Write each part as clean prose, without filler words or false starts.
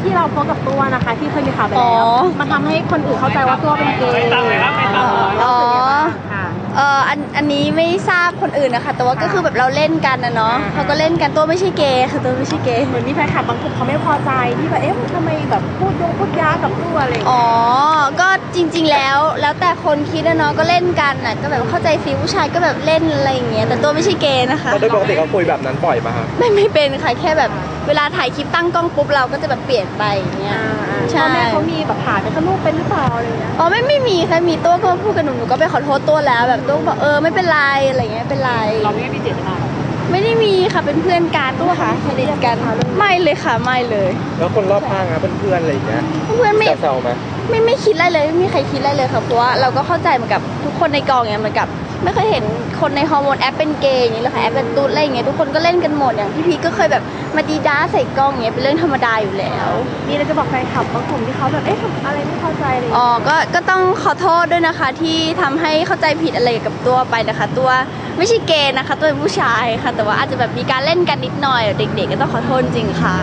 ที่เราโพสกับตัวนะคะที่เคยมีข่าวไปแล้วมันทำให้คนอื่นเข้าใจว่าตัวเป็นเกย์ไม่ตังเลยครับไม่ตังอ๋ออันนี้ไม่ทราบคนอื่นนะคะแต่ว่าก็คือแบบเราเล่นกันนะเนาะเขาก็เล่นกันตัวไม่ใช่เกย์ค่ะตัวไม่ใช่เกย์เหมือนมีแฟนคลับบางกลุ่มเขาไม่พอใจที่แบบทำไมแบบพูดยากับตัวอะไรก็จริงๆแล้วแต่คนคิดนะเนาะก็เล่นกันน่ะก็แบบเข้าใจฟีลผู้ชายก็แบบเล่นอะไรอย่างเงี้ยแต่ตัวไม่ใช่เกย์นะคะโดยปกติเขาคุยแบบนั้นบ่อยป่ะคะไม่เป็นค่ะแค่แบบเวลาถ่ายคลิปตั้งกล้องปุ๊บเราก็จะแบบเปลี่ยนไปอย่างเงี้ยใช่แม่เขามีแบบผ่านไปกับลูกเป็นหรือเปล่าอะไรเงี้ยไม่มีค่ะมีตัวก็พูดกับหนูก็ไปขอโทษตัวแล้วแบบตัวบอกไม่เป็นไรอะไรเงี้ยเป็นไรเราไม่มีเจตนาไม่ได้มีค่ะเป็นเพื่อนกันตัวค่ะสนิทกันไม่เลยค่ะไม่เลยแล้วคนรอบข้างอะเพื่อนอะไรอย่างเงี้ยเพื่อนไม่เศร้าไหมไม่คิดอะไรเลยไม่มีใครคิดอะไรเลยค่ะเพราะว่าเราก็เข้าใจเหมือนกับทุกคนในกองเนี่ยเหมือนกับไม่เคยเห็นคนในฮอร์โมนแอปเป็นเกย์อย่างนี้เลยค่ะแอปเป็นตุ๊ดอะไรอย่างเงี้ยทุกคนก็เล่นกันหมดอย่างพี่พีก็เคยแบบมาดีด้าใส่กล้องอย่างเงี้ยเป็นเรื่องธรรมดาอยู่แล้วนี่เราจะบอกแฟนคลับบางกลุ่มที่เขาแบบทำอะไรไม่เข้าใจเลยก็ต้องขอโทษด้วยนะคะที่ทำให้เข้าใจผิดอะไรกับตัวไปนะคะตัวไม่ใช่เกย์นะคะตัวเป็นผู้ชายค่ะแต่ว่าอาจจะแบบมีการเล่นกันนิดหน่อยเด็กๆก็ต้องขอโทษจริงค่ะ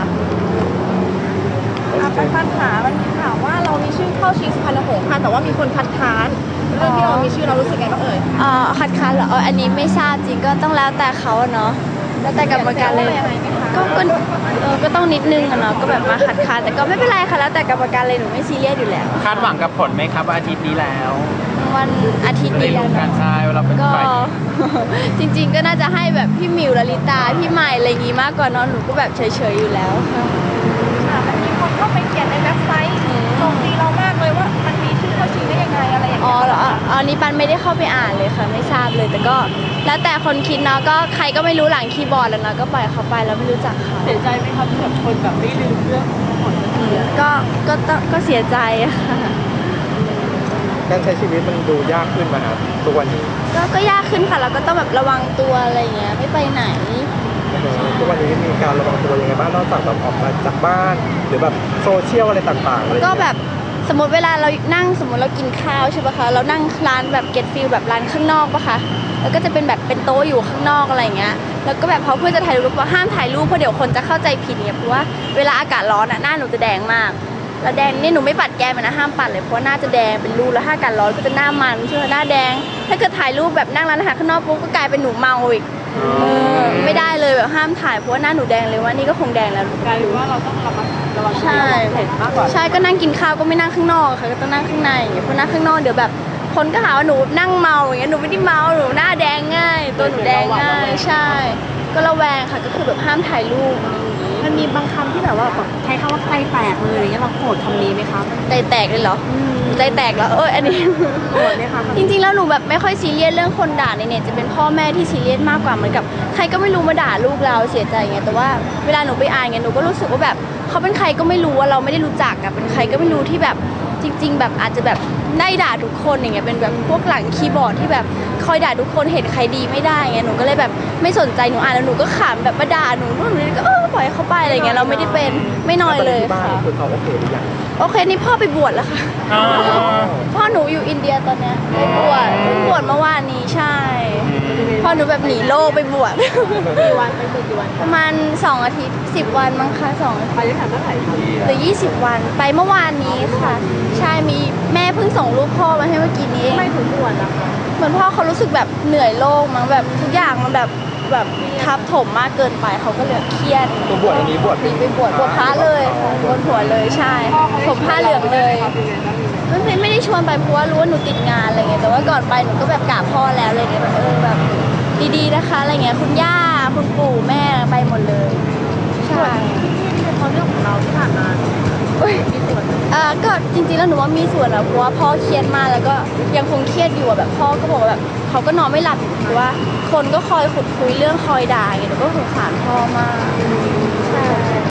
ปัญหามันมีข่าวว่าเรามีชื่อเข้าชิงสุพรรณหงส์ค่ะแต่ว่ามีคนคัดค้านเรื่องที่เรามีชื่อเรารู้สึกไงบ้างคัดค้านเหรออันนี้ไม่ทราบจริงก็ต้องแล้วแต่เขาเนาะแล้วแต่กรรมการเลยก็ต้องนิดนึงเนาะก็แบบมาคัดค้านแต่ก็ไม่เป็นไรค่ะแล้วแต่กรรมการเลยหนูไม่ซีเรียสอยู่แล้วคาดหวังกับผลไหมครับอาทิตย์นี้แล้ววันอาทิตย์นี้แล้วการใช่เราเป็นฝ่ายจริงๆก็น่าจะให้แบบพี่มิวลลิตาพี่ใหม่อะไรอย่างงี้มากกว่าเนาะหนูก็แบบเฉยๆอยู่แล้วค่ะมันมีคนเข้าไปเขียนในเว็บไซต์โจมตีเรามากเลยว่ามันมีชื่อเข้าชิงได้ยังไงอะไรอย่างเงี้ยอันนี้ปันไม่ได้เข้าไปอ่านเลยค่ะไม่ทราบเลยแต่ก็แล้วแต่คนคิดเนาะก็ใครก็ไม่รู้หลังคีย์บอร์ดแล้วเนาะก็ปล่อยเขาไปแล้วไม่รู้จักเขาเสียใจไหมครับที่แบบคนแบบไม่ลืมเรื่องของผลสักทีก็เสียใจค่ะการใช้ชีวิตมันดูยากขึ้นมาครับทุกวันนี้ก็ยากขึ้นค่ะเราก็ต้องแบบระวังตัวอะไรอย่างเงี้ยไม่ไปไหนทุกวันนี้มีการระวังตัวยังไงบ้างนอกจากแบบออกมาจากบ้านหรือแบบโซเชียลอะไรต่างๆอะไรก็แบบสมมติเวลาเรานั่งสมมติเรากินข้าวใช่ปะคะเรานั่งร้านแบบเก็ตฟิลแบบร้านข้างนอกปะคะแล้วก็จะเป็นแบบเป็นโต๊ะอยู่ข้างนอกอะไรอย่างเงี้ยแล้วก็แบบเขาเพื่อจะถ่ายรูปว่าห้ามถ่ายรูปเพราะเดี๋ยวคนจะเข้าใจผิดเนี่ยเพราะว่าเวลาอากาศร้อนอ่ะหน้าหนูจะแดงมากแล้วแดงนี่หนูไม่ปัดแก้มนะห้ามปัดเลยเพราะหน้าจะแดงเป็นรูแล้วถ้าอากาศร้อนก็จะหน้ามันใช่ไหมหน้าแดงถ้าเกิดถ่ายรูปแบบนั่งร้านอาหารข้างนอกปุ๊บก็กลายเป็นหนูเมาอีกไม่ได้เลยแบบห้ามถ่ายเพราะว่าหน้าหนูแดงเลยว่านี่ก็คงแดงแล้วกลายเป็นว่าเราต้องระวังใช่มากกว่าใช่ก็นั่งกินข้าวก็ไม่นั่งข้างนอกค่ะก็ต้องนั่งข้างในอย่างเงี้ยเพราะนั่งข้างนอกเดี๋ยวแบบคนก็หาว่าหนูนั่งเมาอย่างเงี้ยหนูไม่ได้เมาหนูหน้าแดงง่ายตัวหนูแดงง่ายใช่ก็ระแวงค่ะก็คือแบบห้ามถ่ายรูปมันมีบางคำที่แบบว่าแบบใช้คำว่าใจแตกเลยอะไรเงี้ยเราโกรธคำนี้ไหมคะใจแตกเลยเหรอใจแตกแล้วอันนี้โกรธไหมคะจริงๆแล้วหนูแบบไม่ค่อยซีเรียสเรื่องคนด่าในเน็ตจะเป็นพ่อแม่ที่ซีเรียสมากกว่าเหมือนกับใครก็ไม่รู้มาด่าลูกเราเสียใจไงแต่ว่าเวลาหนูไปอ่านไงหนูก็รู้สึกว่าแบบเขาเป็นใครก็ไม่รู้ว่าเราไม่ได้รู้จักอะเป็นใครก็ไม่รู้ที่แบบจริงๆแบบอาจจะแบบได้ด่าทุกคนอย่างเงี้ยเป็นแบบพวกหลังคีย์บอร์ดที่แบบคอยด่าทุกคนเห็นใครดีไม่ได้ไงหนูก็เลยแบบไม่สนใจหนูอ่านแล้วหนูก็ขำแบบมาด่าหนูนู่นนี่ก็ปล่อยเขาไปอะไรเงี้ยเราไม่ได้เป็นไม่น้อยเลยค่ะคือเขาโอเคหรือยังโอเคนี่พ่อไปบวชแล้วค่ะพ่อหนูอยู่อินเดียตอนเนี้ยไปบวชเมื่อวานนี้ใช่พ่อหนูแบบหนีโลกไปบวชกี่วันไปบวชกี่วันประมาณ2 อาทิตย์10 วันมั้งคะ2 อาทิตย์ไปยังไงเมื่อไหร่หรือ20 วันไปเมื่อวานนี้ค่ะใช่มีแม่เพิ่งส่งรูปพ่อมาให้เมื่อกี้นี้ไม่ถึงบวชอะค่ะเหมือนพ่อเขารู้สึกแบบเหนื่อยโลกมั้งแบบทุกอย่างมันแบบทับถมมากเกินไปเขาก็เลยเครียดตัวบวชอันนี้บวชไปบวชพระเลยค่ะบนหัวเลยใช่ผมผ้าเหลืองเลยไม่ได้ชวนไปเพราะว่ารู้ว่าหนูติดงานอะไรเงี้ยแต่ว่าก่อนไปหนูก็แบบกราบพ่อแล้วเลยเนี่ยแบบดีๆนะคะอะไรเงี้ยคุณย่าคุณปู่แม่ไปหมดเลยใช่ที่เป็นเพราะเรื่องของเราที่ผ่านมามีส่วนก็จริงๆแล้วหนูว่ามีส่วนนะเพราะว่าพ่อเครียดมากแล้วก็ยังคงเครียดอยู่แบบพ่อก็บอกว่าแบบเขาก็นอนไม่หลับเพราะว่าคนก็คอยขุดคุยเรื่องคอยด่าอย่างเงี้ยหนูก็สงสารพ่อมากใช่